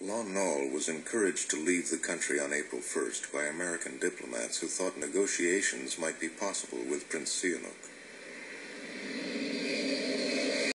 Lon Nol was encouraged to leave the country on April 1st by American diplomats who thought negotiations might be possible with Prince Sihanouk.